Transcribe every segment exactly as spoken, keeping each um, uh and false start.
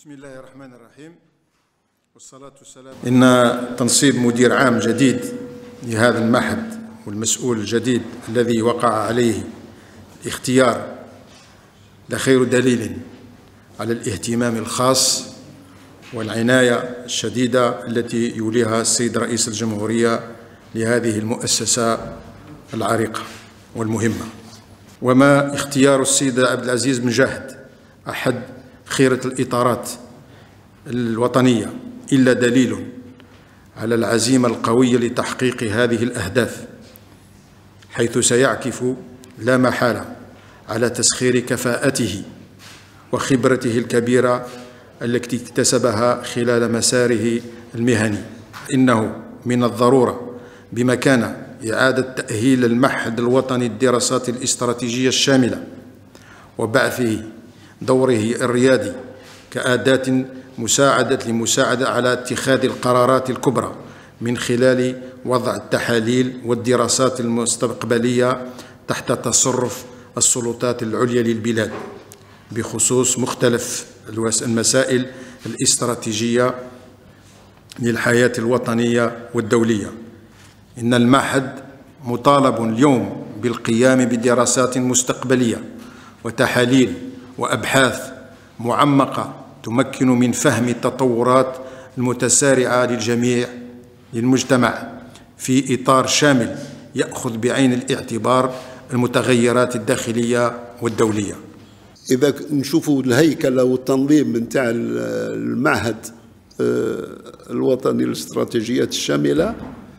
بسم الله الرحمن الرحيم والصلاة والسلام. إن تنصيب مدير عام جديد لهذا المعهد والمسؤول الجديد الذي وقع عليه الاختيار لخير دليل على الاهتمام الخاص والعناية الشديدة التي يوليها السيد رئيس الجمهورية لهذه المؤسسة العريقة والمهمة. وما اختيار السيد عبد العزيز بن جهد أحد خيرة الإطارات الوطنية إلا دليل على العزيمة القوية لتحقيق هذه الأهداف، حيث سيعكف لا محالة على تسخير كفاءته وخبرته الكبيرة التي اكتسبها خلال مساره المهني. إنه من الضرورة بمكانه إعادة تأهيل المعهد الوطني للدراسات الاستراتيجية الشاملة وبعثه دوره الريادي كأداة مساعدة لمساعدة على اتخاذ القرارات الكبرى من خلال وضع التحاليل والدراسات المستقبلية تحت تصرف السلطات العليا للبلاد بخصوص مختلف المسائل الاستراتيجية للحياة الوطنية والدولية. إن المعهد مطالب اليوم بالقيام بدراسات مستقبلية وتحاليل وأبحاث معمقة تمكن من فهم التطورات المتسارعة للجميع للمجتمع في إطار شامل يأخذ بعين الاعتبار المتغيرات الداخلية والدولية. إذا نشوفوا الهيكلة والتنظيم نتاع المعهد الوطني للاستراتيجيات الشاملة،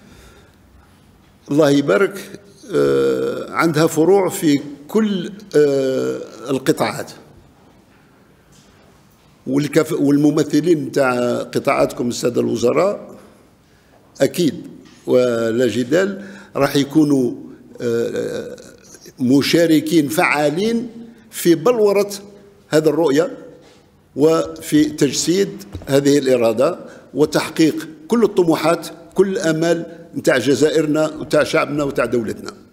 الله يبارك، عندها فروع في كل القطاعات، والممثلين نتاع قطاعاتكم السادة الوزراء أكيد ولا جدال راح يكونوا مشاركين فعالين في بلورة هذه الرؤية وفي تجسيد هذه الإرادة وتحقيق كل الطموحات، كل الآمال نتاع جزائرنا وتاع شعبنا وتاع دولتنا.